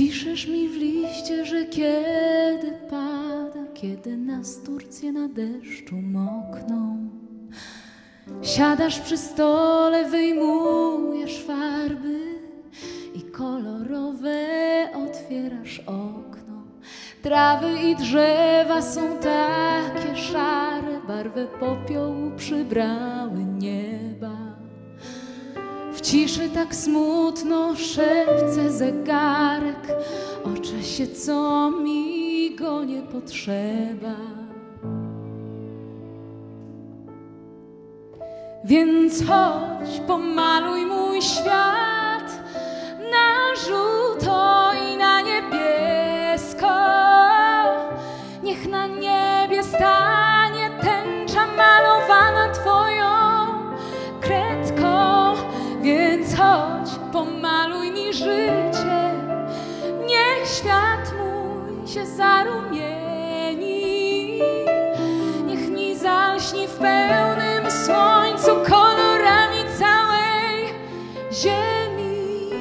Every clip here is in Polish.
Piszesz mi w liście, że kiedy pada, kiedy nas Turcje na deszczu mokną, siadasz przy stole, wyjmujesz farby i kolorowe otwierasz okno. Trawy i drzewa są takie szare, barwę popiołu przybrały nieba. W ciszy tak smutno szepce zegarek, o czasie, co mi go nie potrzeba. Więc chodź, pomaluj mój świat na żółto i na niebiesko. Niech na niebie stanie tęcza malowana twoją kredką. Więc chodź, pomaluj mi życie, niech świat mój się zarumieni. Niech mi zalśni w pełnym słońcu kolorami całej ziemi.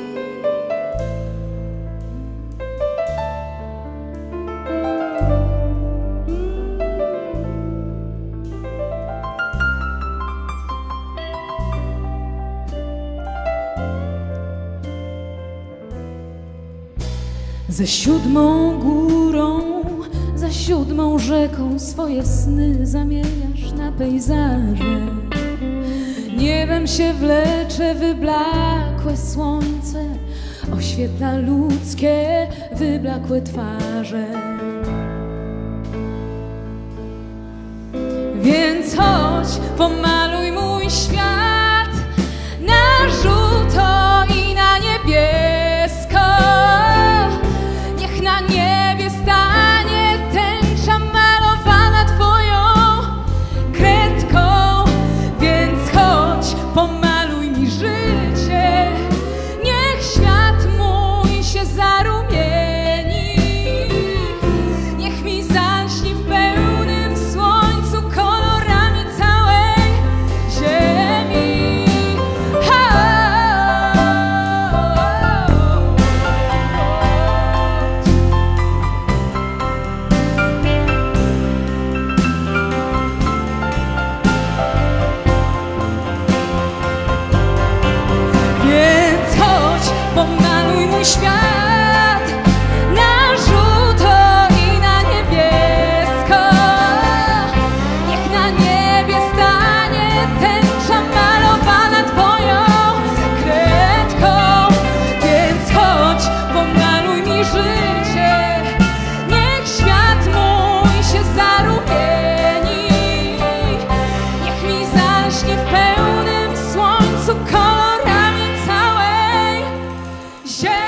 Ze siódmą górą, za siódmą rzeką swoje sny zamieniasz na pejzaże. Niebem się wlecze wyblakłe słońce, oświetla ludzkie wyblakłe twarze. Więc chodź, pomaluj mój świat na żółto i na niebiesko. Niech na niebie stanie tęcza malowana twoją kredką. Więc chodź, pomaluj mi życie, niech świat mój się zarumieni. Niech mi zalśni w pełnym słońcu kolorami całej ziemi. Więc chodź, pomaluj mój świat na żółto i na niebiesko. Niech na niebie stanie tęcza malowana twoją kredką. Więc chodź, pomaluj mi życie, niech świat mój się zarumieni. Niech mi zalśni w pełnym słońcu kolorami całej ziemi.